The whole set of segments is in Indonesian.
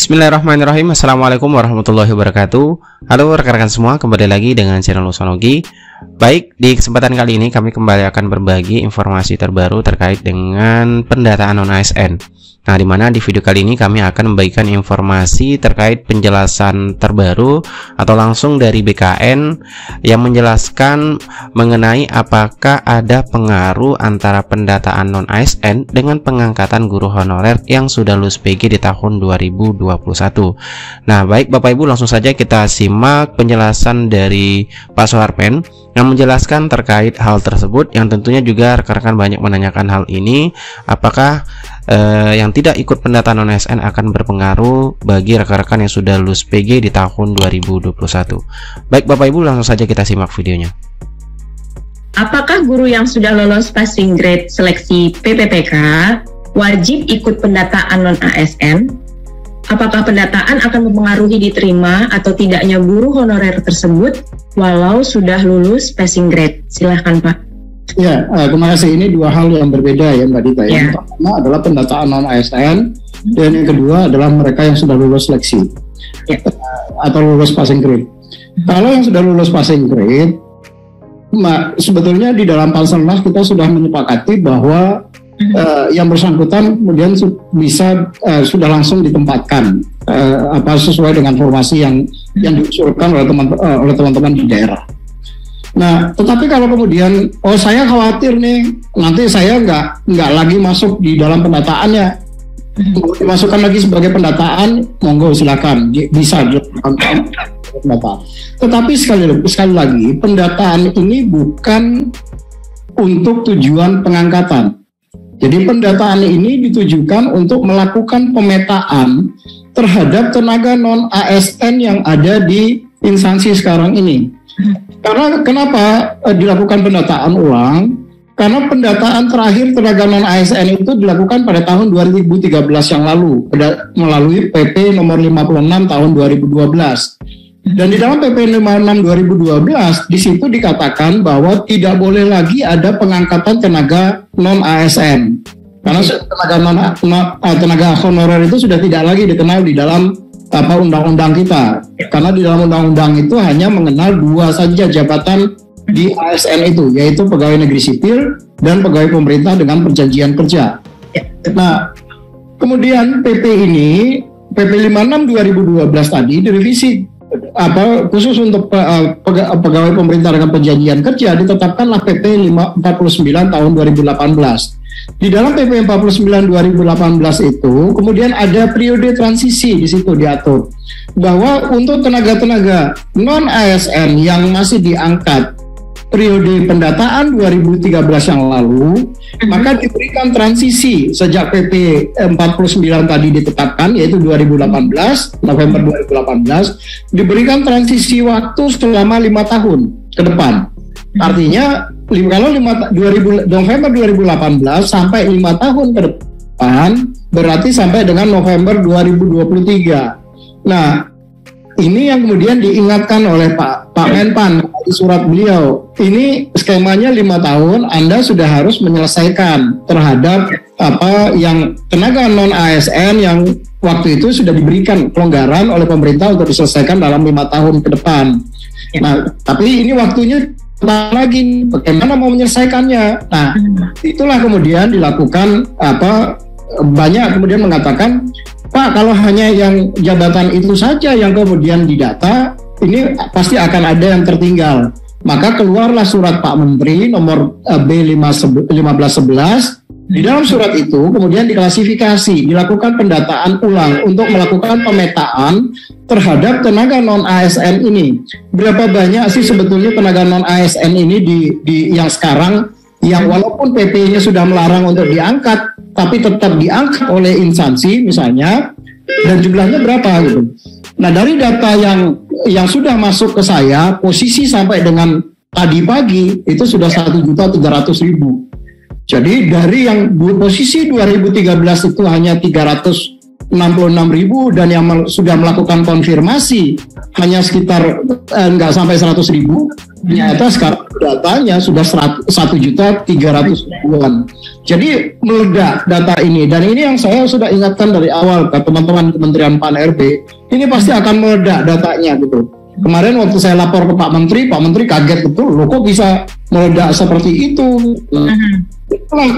Bismillahirrahmanirrahim. Assalamualaikum warahmatullahi wabarakatuh. Halo rekan-rekan semua, kembali lagi dengan channel Usanogi. Baik, di kesempatan kali ini kami kembali akan berbagi informasi terbaru terkait dengan pendataan non-ASN. Nah, dimana di video kali ini kami akan membagikan informasi terkait penjelasan terbaru atau langsung dari BKN yang menjelaskan mengenai apakah ada pengaruh antara pendataan non-ASN dengan pengangkatan guru honorer yang sudah lulus PG di tahun 2021. Nah, baik Bapak Ibu, langsung saja kita simak penjelasan dari Pak Soeharpen yang menjelaskan terkait hal tersebut, yang tentunya juga rekan-rekan banyak menanyakan hal ini, apakah yang tidak ikut pendataan non-ASN akan berpengaruh bagi rekan-rekan yang sudah lulus PG di tahun 2021. Baik Bapak Ibu, langsung saja kita simak videonya. Apakah guru yang sudah lolos passing grade seleksi PPPK wajib ikut pendataan non-ASN? Apakah pendataan akan mempengaruhi diterima atau tidaknya guru honorer tersebut walau sudah lulus passing grade? Silahkan Pak. Ya, terima kasih. Ini dua hal yang berbeda ya Mbak Dita. Yang pertama adalah pendataan non-ASN, dan yang kedua adalah mereka yang sudah lulus seleksi atau lulus passing grade. Kalau yang sudah lulus passing grade, sebetulnya di dalam Panselnas kita sudah menyepakati bahwa yang bersangkutan kemudian bisa sudah langsung ditempatkan sesuai dengan formasi yang diusulkan oleh teman-teman di daerah. Nah, tetapi kalau kemudian, saya khawatir nih, nanti saya nggak lagi masuk di dalam pendataannya, dimasukkan lagi sebagai pendataan, monggo silakan, bisa dilakukan pendataan. Tetapi sekali lagi, pendataan ini bukan untuk tujuan pengangkatan. Jadi pendataan ini ditujukan untuk melakukan pemetaan terhadap tenaga non-ASN yang ada di instansi sekarang ini. Karena kenapa dilakukan pendataan ulang? Karena pendataan terakhir tenaga non-ASN itu dilakukan pada tahun 2013 yang lalu melalui PP nomor 56 tahun 2012. Dan di dalam PP 56 2012 di situ dikatakan bahwa tidak boleh lagi ada pengangkatan tenaga non-ASN. Karena tenaga honorer itu sudah tidak lagi dikenal di dalam undang-undang kita, karena di dalam undang-undang itu hanya mengenal dua saja jabatan di ASN itu, yaitu pegawai negeri sipil dan pegawai pemerintah dengan perjanjian kerja. Nah, kemudian PP ini, PP 56 2012 tadi direvisi khusus untuk pegawai pemerintah dengan perjanjian kerja, ditetapkanlah PP 49 tahun 2018. Di dalam PP 49 2018 itu kemudian ada periode transisi, di situ diatur bahwa untuk tenaga-tenaga non-ASN yang masih diangkat periode pendataan 2013 yang lalu, maka diberikan transisi sejak PP 49 tadi ditetapkan, yaitu 2018, November 2018, diberikan transisi waktu selama 5 tahun ke depan. Artinya kalau November 2018 sampai 5 tahun ke depan, berarti sampai dengan November 2023. Nah, ini yang kemudian diingatkan oleh Pak Menpan di surat beliau. Ini skemanya 5 tahun, Anda sudah harus menyelesaikan terhadap yang tenaga non-ASN yang waktu itu sudah diberikan pelonggaran oleh pemerintah untuk diselesaikan dalam 5 tahun ke depan. Nah, tapi ini waktunya lagi, bagaimana mau menyelesaikannya? Nah, itulah kemudian dilakukan banyak kemudian mengatakan, Pak, kalau hanya yang jabatan itu saja yang kemudian didata, ini pasti akan ada yang tertinggal. Maka keluarlah surat Pak Menteri nomor B1511. Di dalam surat itu kemudian diklasifikasi, dilakukan pendataan ulang untuk melakukan pemetaan terhadap tenaga non-ASN ini. Berapa banyak sih sebetulnya tenaga non-ASN ini di yang sekarang, yang walaupun PP-nya sudah melarang untuk diangkat, tapi tetap diangkat oleh instansi misalnya, dan jumlahnya berapa gitu. Nah, dari data yang sudah masuk ke saya, posisi sampai dengan tadi pagi itu sudah 1.300.000. Jadi dari yang posisi 2013 itu hanya 366.000, dan yang sudah melakukan konfirmasi hanya sekitar nggak sampai 100.000. Ternyata sekarang datanya sudah 1.300.000-an. Jadi meledak data ini, dan ini yang saya sudah ingatkan dari awal ke teman-teman Kementerian PAN-RB, ini pasti akan meledak datanya gitu. Kemarin waktu saya lapor ke Pak Menteri kaget betul, loh kok bisa meledak seperti itu. Itulah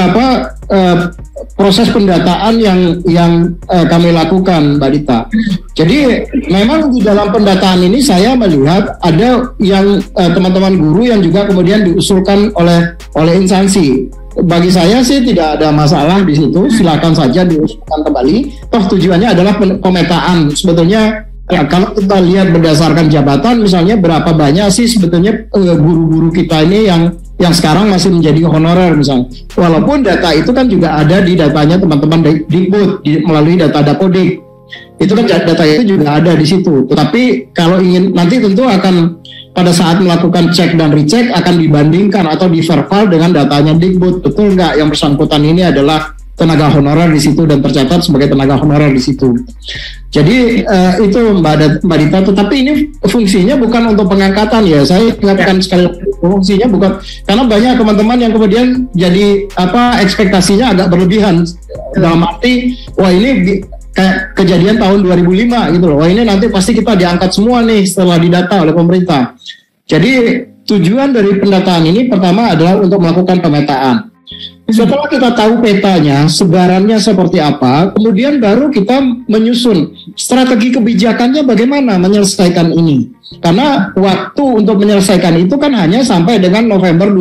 proses pendataan yang kami lakukan, Mbak Dita. Jadi memang di dalam pendataan ini saya melihat ada yang teman-teman guru yang juga kemudian diusulkan oleh instansi. Bagi saya sih tidak ada masalah di situ, silakan saja diusulkan kembali. Toh tujuannya adalah pemetaan. Sebetulnya kalau kita lihat berdasarkan jabatan, misalnya berapa banyak sih sebetulnya guru-guru kita ini yang sekarang masih menjadi honorer misalnya. Walaupun data itu kan juga ada di datanya teman-teman Dikbud melalui data Dapodik. Itu kan data itu juga ada di situ. Tetapi kalau ingin nanti tentu akan pada saat melakukan cek dan recheck akan dibandingkan atau diverval dengan datanya Dikbud. Betul nggak yang bersangkutan ini adalah tenaga honorer di situ dan tercatat sebagai tenaga honorer di situ. Jadi itu Mbak Dita, tetapi ini fungsinya bukan untuk pengangkatan ya. Saya ingatkan sekali, fungsinya bukan, karena banyak teman-teman yang kemudian jadi ekspektasinya agak berlebihan dalam arti wah ini kayak kejadian tahun 2005 gitu loh. Wah ini nanti pasti kita diangkat semua nih setelah didata oleh pemerintah. Jadi tujuan dari pendataan ini pertama adalah untuk melakukan pemetaan. Setelah kita tahu petanya, sebarannya seperti apa, kemudian baru kita menyusun strategi kebijakannya bagaimana menyelesaikan ini. Karena waktu untuk menyelesaikan itu kan hanya sampai dengan November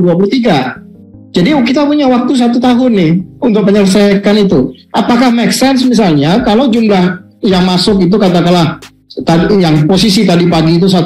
2023. Jadi kita punya waktu 1 tahun nih untuk menyelesaikan itu. Apakah make sense misalnya kalau jumlah yang masuk itu katakanlah yang posisi tadi pagi itu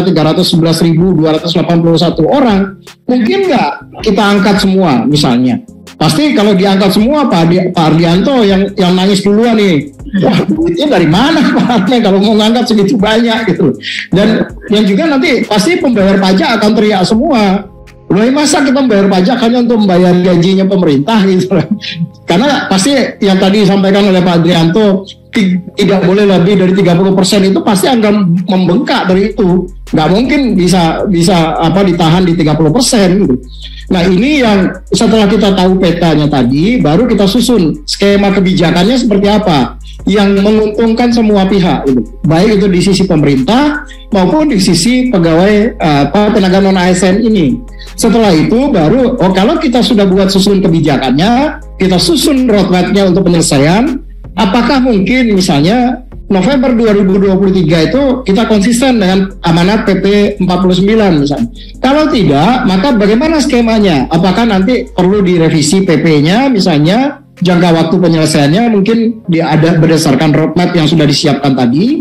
1.311.281 orang, mungkin nggak kita angkat semua misalnya. Pasti kalau diangkat semua Pak Ardianto yang nangis duluan nih, wah duitnya dari mana Pak kalau mau ngangkat segitu banyak gitu. Dan yang juga nanti pasti pembayar pajak akan teriak semua, loh masa kita membayar pajak hanya untuk membayar gajinya pemerintah gitu. Karena pasti yang tadi disampaikan oleh Pak Adrianto tidak boleh lebih dari 30% itu pasti akan membengkak dari itu. Nggak mungkin bisa ditahan di 30% gitu. Nah ini yang setelah kita tahu petanya tadi, baru kita susun skema kebijakannya seperti apa yang menguntungkan semua pihak gitu. Baik itu di sisi pemerintah maupun di sisi pegawai tenaga non ASN ini. Setelah itu baru kalau kita sudah buat susun kebijakannya, kita susun roadmap-nya untuk penyelesaian. Apakah mungkin misalnya November 2023 itu kita konsisten dengan amanat PP 49 misalnya. Kalau tidak, maka bagaimana skemanya? Apakah nanti perlu direvisi PP-nya misalnya, jangka waktu penyelesaiannya mungkin ada berdasarkan roadmap yang sudah disiapkan tadi,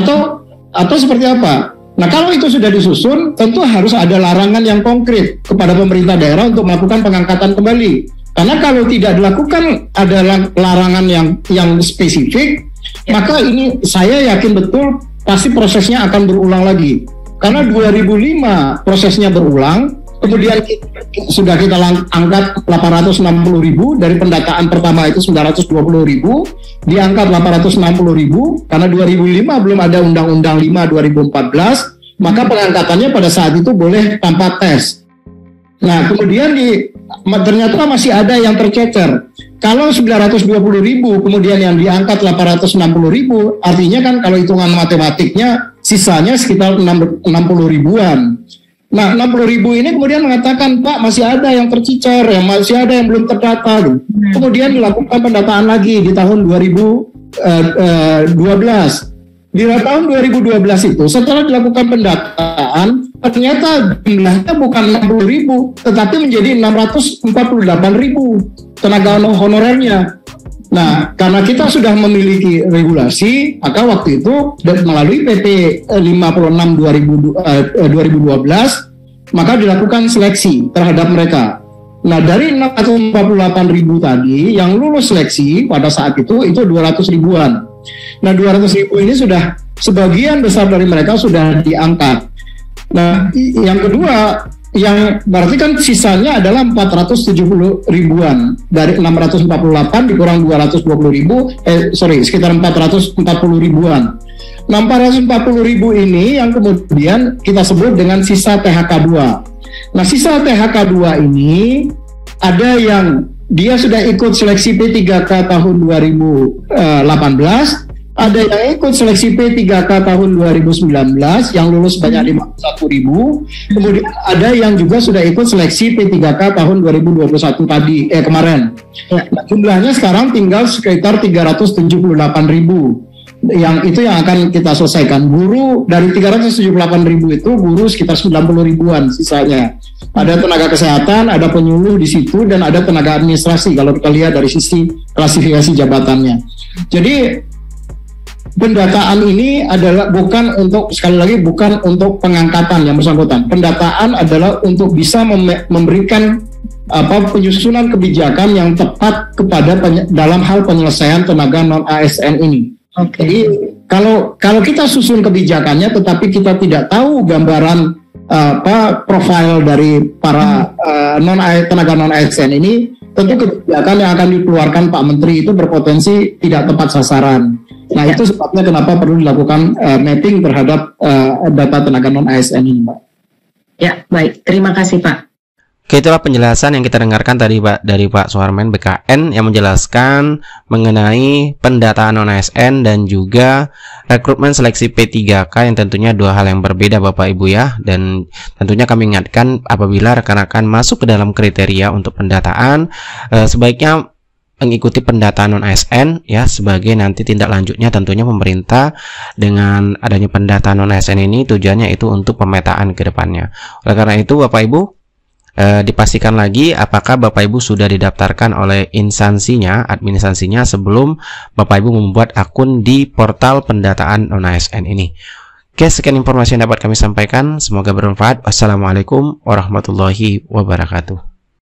atau seperti apa? Nah kalau itu sudah disusun, tentu harus ada larangan yang konkret kepada pemerintah daerah untuk melakukan pengangkatan kembali. Karena kalau tidak dilakukan ada larangan yang spesifik, maka ini saya yakin betul pasti prosesnya akan berulang lagi. Karena 2005 prosesnya berulang, kemudian sudah kita angkat 860.000 dari pendataan pertama itu 920.000, diangkat 860.000 karena 2005 belum ada Undang-Undang 5 2014, maka pengangkatannya pada saat itu boleh tanpa tes. Nah kemudian ternyata masih ada yang tercecer. Kalau 920.000 kemudian yang diangkat 860.000, artinya kan kalau hitungan matematiknya sisanya sekitar 60.000-an. Nah 60.000 ini kemudian mengatakan Pak masih ada yang tercecer, masih ada yang belum terdata. Kemudian dilakukan pendataan lagi di tahun 2012. Di tahun 2012 itu setelah dilakukan pendataan ternyata jumlahnya bukan 60.000 tetapi menjadi 648.000 tenaga honorernya. Nah karena kita sudah memiliki regulasi, maka waktu itu melalui PP 56 2012 maka dilakukan seleksi terhadap mereka. Nah dari 648.000 tadi yang lulus seleksi pada saat itu 200.000-an. Nah 200.000 ini sudah sebagian besar dari mereka sudah diangkat. Nah yang kedua yang berarti kan sisanya adalah 470.000-an dari 648 dikurang 220.000 sekitar 440.000-an. Nah 440.000 ini yang kemudian kita sebut dengan sisa PHK 2. Nah, sisa THK 2 ini ada yang dia sudah ikut seleksi P3K tahun 2018, ada yang ikut seleksi P3K tahun 2019 yang lulus banyak 51.000. Kemudian ada yang juga sudah ikut seleksi P3K tahun 2021 tadi kemarin. Nah, jumlahnya sekarang tinggal sekitar 378.000. Yang akan kita selesaikan. Guru dari 378.000 itu guru sekitar 90.000-an sisanya. Ada tenaga kesehatan, ada penyuluh di situ, dan ada tenaga administrasi kalau kita lihat dari sisi klasifikasi jabatannya. Jadi pendataan ini adalah bukan untuk, sekali lagi, bukan untuk pengangkatan yang bersangkutan. Pendataan adalah untuk bisa memberikan penyusunan kebijakan yang tepat kepada dalam hal penyelesaian tenaga non ASN ini. Jadi kalau kita susun kebijakannya, tetapi kita tidak tahu gambaran profil dari para tenaga non ASN ini, tentu kebijakan yang akan dikeluarkan Pak Menteri itu berpotensi tidak tepat sasaran. Nah, itu sebabnya kenapa perlu dilakukan mapping terhadap data tenaga non ASN ini, Mbak. Ya, baik. Terima kasih, Pak. Oke, itulah penjelasan yang kita dengarkan tadi Pak dari Pak Suharmen BKN yang menjelaskan mengenai pendataan non-ASN dan juga rekrutmen seleksi P3K yang tentunya dua hal yang berbeda Bapak Ibu ya. Dan tentunya kami ingatkan apabila rekan-rekan masuk ke dalam kriteria untuk pendataan, sebaiknya mengikuti pendataan non-ASN ya, sebagai nanti tindak lanjutnya tentunya pemerintah dengan adanya pendataan non-ASN ini tujuannya itu untuk pemetaan ke depannya. Oleh karena itu Bapak Ibu, dipastikan lagi apakah Bapak Ibu sudah didaftarkan oleh instansinya, administrasinya sebelum Bapak Ibu membuat akun di portal pendataan non-ASN ini. Oke, sekian informasi yang dapat kami sampaikan, semoga bermanfaat. Wassalamualaikum warahmatullahi wabarakatuh.